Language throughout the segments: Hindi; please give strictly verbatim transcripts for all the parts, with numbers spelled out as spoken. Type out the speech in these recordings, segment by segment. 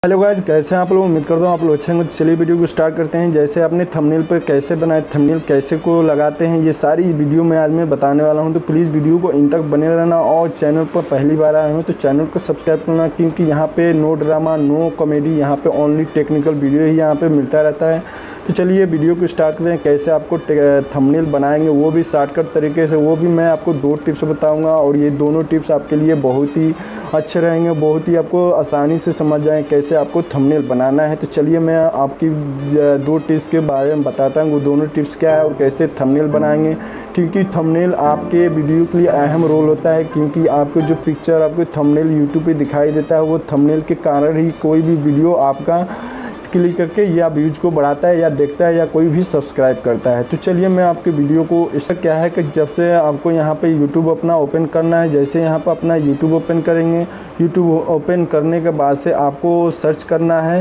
हेलो गाइस, कैसे हैं आप लोग। उम्मीद करता हूँ आप लोग अच्छे होंगे। चलिए वीडियो को स्टार्ट करते हैं। जैसे आपने थंबनेल पर कैसे बनाए, थंबनेल कैसे को लगाते हैं, ये सारी वीडियो में आज मैं बताने वाला हूँ। तो प्लीज़ वीडियो को इन तक बने रहना और चैनल पर पहली बार आए हो तो चैनल को सब्सक्राइब करना, क्योंकि यहाँ पे नो ड्रामा नो कॉमेडी, यहाँ पे ओनली टेक्निकल वीडियो ही यहाँ पे मिलता रहता है। तो चलिए वीडियो को स्टार्ट करते हैं। कैसे आपको थंबनेल बनाएंगे वो भी शॉर्टकट तरीके से, वो भी मैं आपको दो टिप्स बताऊंगा और ये दोनों टिप्स आपके लिए बहुत ही अच्छे रहेंगे, बहुत ही आपको आसानी से समझ जाएं कैसे आपको थंबनेल बनाना है। तो चलिए मैं आपकी दो टिप्स के बारे में बताता हूँ, वो दोनों टिप्स क्या है और कैसे थंबनेल बनाएंगे। क्योंकि थंबनेल आपके वीडियो के लिए अहम रोल होता है, क्योंकि आपको जो पिक्चर आपको थंबनेल यूट्यूब पे दिखाई देता है वो थंबनेल के कारण ही कोई भी वीडियो आपका क्लिक करके या व्यूज को बढ़ाता है या देखता है या कोई भी सब्सक्राइब करता है। तो चलिए मैं आपके वीडियो को, इसका क्या है कि जब से आपको यहाँ पे यूट्यूब अपना ओपन करना है, जैसे यहाँ पर अपना यूट्यूब ओपन करेंगे, यूट्यूब ओपन करने के बाद से आपको सर्च करना है।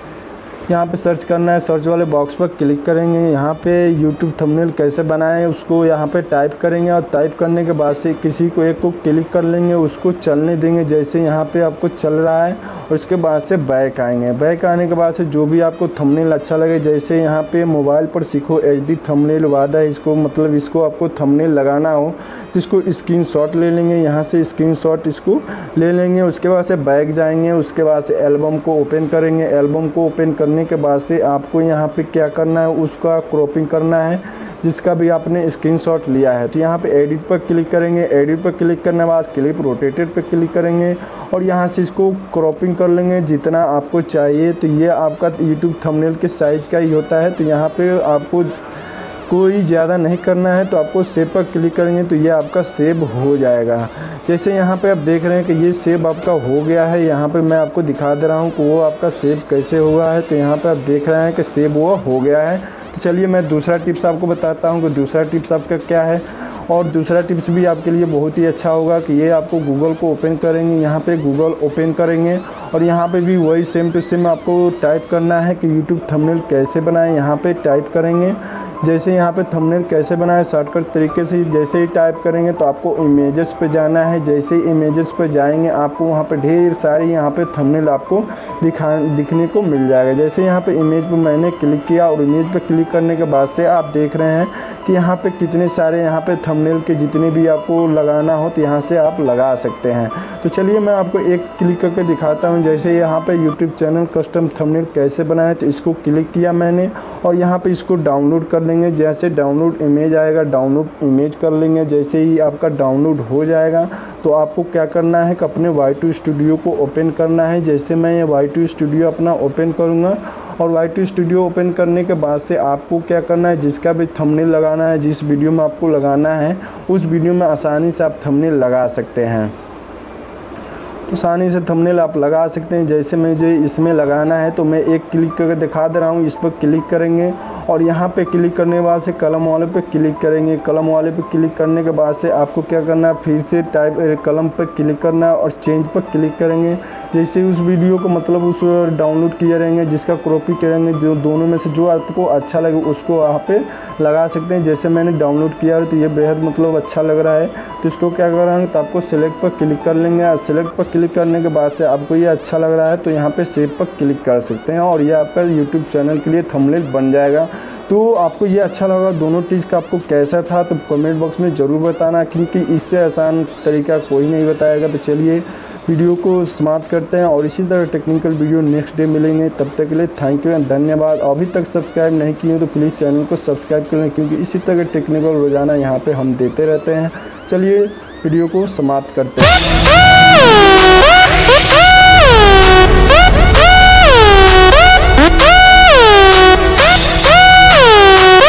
यहाँ पे सर्च करना है, सर्च वाले बॉक्स पर क्लिक करेंगे। यहाँ पे यूट्यूब थंबनेल कैसे बनाएं उसको यहाँ पे टाइप करेंगे और टाइप करने के बाद से किसी को एक को क्लिक कर लेंगे, उसको चलने देंगे। जैसे यहाँ पे आपको चल रहा है और उसके बाद से बैक आएंगे। बैक आने के बाद से जो भी आपको थंबनेल अच्छा लगे, जैसे यहाँ पे मोबाइल पर सीखो एच डी थंबनेल वादा है, इसको मतलब इसको आपको थंबनेल लगाना हो तो इसको स्क्रीनशॉट ले लेंगे। यहाँ से स्क्रीनशॉट इसको ले लेंगे। उसके बाद से बैक जाएंगे, उसके बाद से एल्बम को ओपन करेंगे। एल्बम को ओपन करने के बाद से आपको यहाँ पे क्या करना है, उसका क्रॉपिंग करना है जिसका भी आपने स्क्रीनशॉट लिया है। तो यहाँ पे एडिट पर क्लिक करेंगे। एडिट पर क्लिक करने के बाद क्लिप रोटेटेड पर क्लिक करेंगे और यहाँ से इसको क्रॉपिंग कर लेंगे जितना आपको चाहिए। तो ये आपका यूट्यूब थंबनेल के साइज़ का ही होता है। तो यहाँ पे आपको कोई ज़्यादा नहीं करना है, तो आपको सेव पर क्लिक करेंगे तो ये आपका सेव हो जाएगा। जैसे यहाँ पे आप देख रहे हैं कि ये सेव आपका हो गया है। यहाँ पे मैं आपको दिखा दे रहा हूँ कि वो आपका सेव कैसे हुआ है। तो यहाँ पे आप देख रहे हैं कि सेव वो हो गया है। तो चलिए मैं दूसरा टिप्स आपको बताता हूँ कि दूसरा टिप्स आपका क्या है। और दूसरा टिप्स भी आपके लिए बहुत ही अच्छा होगा कि ये आपको गूगल को ओपन करेंगे। यहाँ पे गूगल ओपन करेंगे और यहाँ पे भी वही सेम टू सेम आपको टाइप करना है कि यूट्यूब थंबनेल कैसे बनाएं। यहाँ पे टाइप करेंगे। जैसे यहाँ पे थंबनेल कैसे बनाएं शॉर्टकट तरीके से, जैसे ही टाइप करेंगे तो आपको इमेजेस पे जाना है। जैसे ही इमेजेस पे जाएंगे आपको वहाँ पे ढेर सारी यहाँ पे थंबनेल आपको दिखा दिखने को मिल जाएगा। जैसे यहाँ पे इमेज पे मैंने क्लिक किया और इमेज पे क्लिक करने के बाद से आप देख रहे हैं कि यहाँ पे कितने सारे यहाँ पे थंबनेल के जितने भी आपको लगाना हो तो यहाँ से आप लगा सकते हैं। तो चलिए मैं आपको एक क्लिक करके दिखाता हूँ। जैसे यहाँ पे यूट्यूब चैनल कस्टम थंबनेल कैसे बनाए, तो इसको क्लिक किया मैंने और यहाँ पे इसको डाउनलोड कर लेंगे। जैसे डाउनलोड इमेज आएगा, डाउनलोड इमेज कर लेंगे। जैसे ही आपका डाउनलोड हो जाएगा तो आपको क्या करना है कि अपने वाई टू स्टूडियो को ओपन करना है। जैसे मैं ये वाई टू स्टूडियो अपना ओपन करूँगा और वाई टू स्टूडियो ओपन करने के बाद से आपको क्या करना है, जिसका भी थंबनेल लगाना है, जिस वीडियो में आपको लगाना है उस वीडियो में आसानी से आप थंबनेल लगा सकते हैं। आसानी से थंबनेल आप लगा सकते हैं। जैसे मुझे इसमें लगाना है तो मैं एक क्लिक करके दिखा दे रहा हूँ। इस पर क्लिक करेंगे और यहाँ पे क्लिक करने के बाद से कलम वाले पे क्लिक करेंगे। कलम वाले पे क्लिक करने के बाद से आपको क्या करना है, फिर से टाइप कलम पे क्लिक करना है और चेंज पर क्लिक करेंगे। जैसे उस वीडियो को मतलब उस डाउनलोड किए रहेंगे, जिसका कॉपी करेंगे, जो दोनों में से जो आपको अच्छा लगे उसको वहाँ पे लगा सकते हैं। जैसे मैंने डाउनलोड किया है तो ये बेहद मतलब अच्छा लग रहा है, तो इसको क्या करेंगे तो आपको सिलेक्ट पर क्लिक कर लेंगे। और सिलेक्ट पर क्लिक करने के बाद से आपको ये अच्छा लग रहा है तो यहाँ पे सेव पर क्लिक कर सकते हैं और ये आपका यूट्यूब चैनल के लिए थंबनेल बन जाएगा। तो आपको ये अच्छा लगा दोनों टिप्स का आपको कैसा था तो कमेंट बॉक्स में ज़रूर बताना, क्योंकि इससे आसान तरीका कोई नहीं बताएगा। तो चलिए वीडियो को समाप्त करते हैं और इसी तरह टेक्निकल वीडियो नेक्स्ट डे मिलेंगे। तब तक के लिए थैंक यू एंड धन्यवाद। अभी तक सब्सक्राइब नहीं किए हो तो प्लीज़ चैनल को सब्सक्राइब करें, क्योंकि इसी तरह के टेक्निकल रोज़ाना यहाँ पे हम देते रहते हैं। चलिए वीडियो को समाप्त करते हैं।